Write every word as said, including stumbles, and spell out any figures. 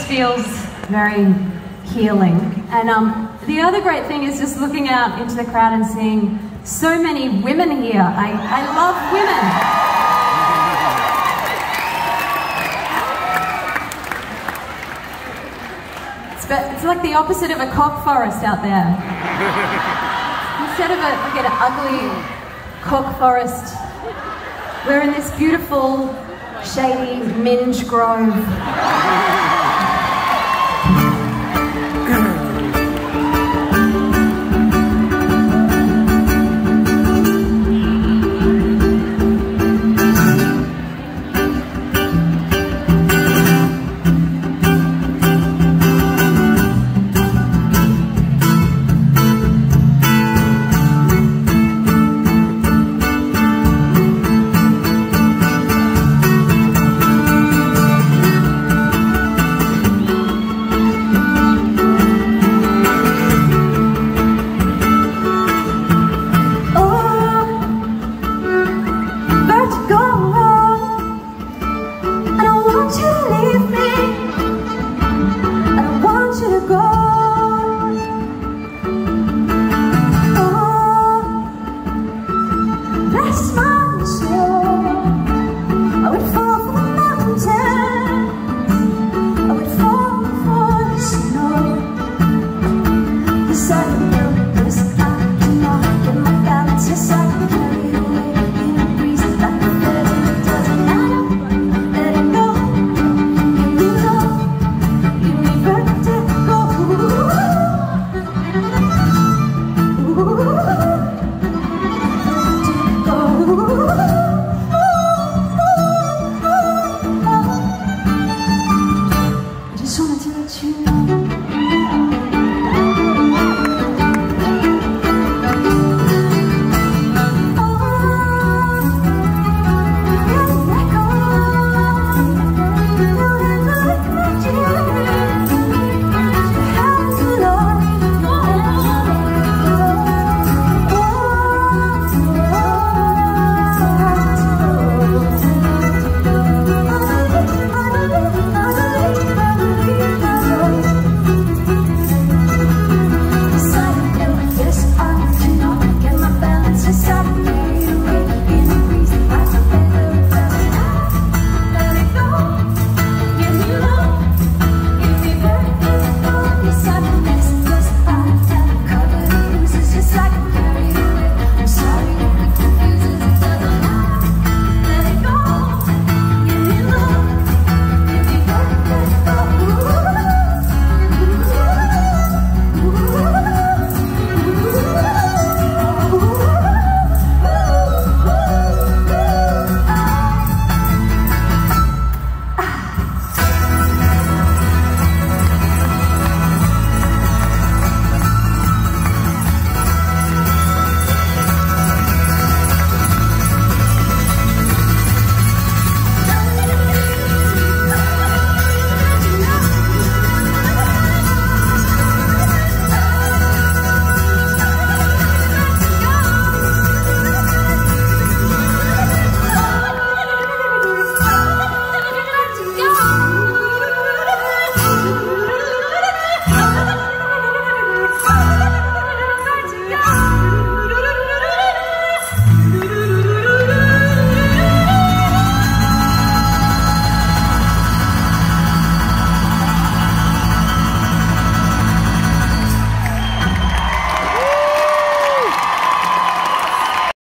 feels very healing. And um, the other great thing is just looking out into the crowd and seeing so many women here. I, I love women. It's, be- it's like the opposite of a cock forest out there. Instead of a, like an ugly cock forest, we're in this beautiful, shady minge grove.